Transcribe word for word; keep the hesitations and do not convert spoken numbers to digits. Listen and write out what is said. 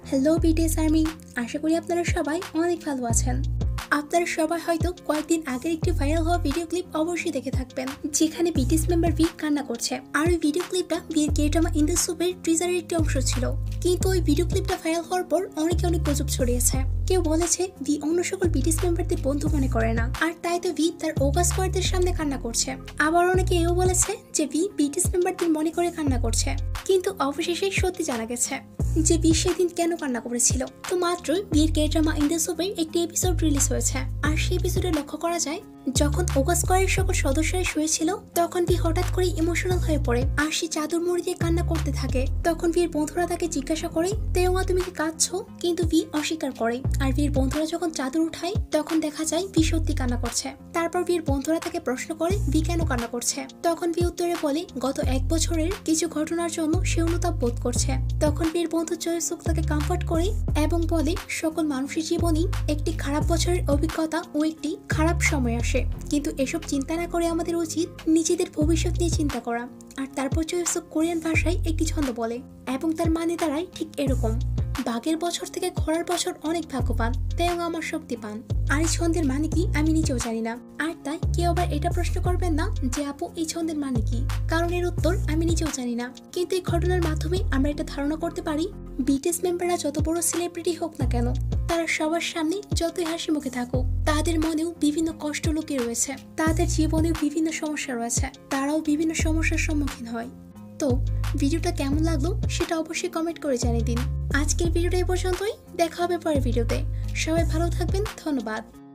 Hello BTS army, আশা করি আপনারা সবাই অনেক ভালো আছেন। আপনারা সবাই হয়তো কয়েকদিন আগের একটি ভাইরাল হওয়া ভিডিও ক্লিপ অবশ্যই দেখে থাকবেন, যেখানে বিটিএস মেম্বার ভি কান্না করছে। আর ওই ভিডিও ক্লিপটা বিয়ের কে ড্রামা ইন দ্য সুপের টিজারের একটি অংশ ছিল। কিন্তু ওই ভিডিও ক্লিপটা ভাইরাল হওয়ার পর অনেকে অনেক গুজব ছড়িয়েছে। কেউ বলেছে ভি অন্য সকল বিটিএস মেম্বারদের বন্ধু মনে করে না, আর তাই তো ভি তার ওগা স্কোয়াডদের সামনে কান্না করছে। আবার অনেকে এও বলেছে যে ভি বিটিএস মেম্বারদের মনে করে কান্না করছে। কিন্তু অবশেষে সত্যি জানা গেছে যে ভি সেদিন কেন কান্না করেছিল। তো মাত্রই বিয়ের কে ড্রামা ইন দ্য সুপের একটি এপিসোড রিলিজ হয়েছে, আর সেই এপিসোডে লক্ষ্য করা যায় যখন ওগা স্কোয়াডের সকল সদস্যরা শুয়েছিল, তখন ভি হঠাৎ করে ইমোশনাল হয়ে পড়ে আর সে চাদর মুড়ি দিয়ে কান্না করতে থাকে। তখন ভির বন্ধুরা তাকে জিজ্ঞাসা করে, তেওয়া তুমি কি কাঁদছো? কিন্তু ভি অস্বীকার করে। আর ভির বন্ধুরা যখন চাদর উঠায়, তখন দেখা যায় ভি সত্যি কান্না করছে। তারপর ভির বন্ধুরা তাকে প্রশ্ন করে ভি কেন কান্না করছে। তখন ভি উত্তরে বলে গত এক বছরের কিছু ঘটনার জন্য সে অনুতাপ বোধ করছে। তখন ভির বন্ধু জয়সুক তাকে কমফর্ট করে এবং বলে সকল মানুষের জীবনেই একটি খারাপ বছরের অভিজ্ঞতা ও একটি খারাপ সময় আসে, কিন্তু এসব চিন্তা না করে আমাদের উচিত নিজেদের ভবিষ্যৎ নিয়ে চিন্তা করা। আর তারপর জয়সুক কোরিয়ান ভাষায় একটি ছন্দ বলে এবং তার মানে দাঁড়ায় ঠিক এরকম: বাঘের বছর থেকে ঘোড়ার বছর অনেক ভাগ্যবান, তাই আমার শক্তি পান। আর এই ছন্দের মানে কি আমি নিজেও জানি না, আর তাই কেউ আবার এটা প্রশ্ন করবেন না যে আপু এই ছন্দের মানে কি, কারণ এর উত্তর আমি নিজেও জানি না। কিন্তু এই ঘটনার মাধ্যমে আমরা এটা ধারণা করতে পারি বিটিএস মেম্বাররা যত বড় সেলিব্রিটি হোক না কেন, তারা সবার সামনে যতই হাসি মুখে থাকুক, তাদের মনেও বিভিন্ন কষ্ট লুকিয়ে রয়েছে, তাদের জীবনেও বিভিন্ন সমস্যা রয়েছে, তারাও বিভিন্ন সমস্যার সম্মুখীন হয়। তো ভিডিওটা কেমন লাগলো সেটা অবশ্যই কমেন্ট করে জানিয়ে দিন। আজকের ভিডিওটা এই পর্যন্তই, দেখা হবে পরের ভিডিওতে। সবাই ভালো থাকবেন, ধন্যবাদ।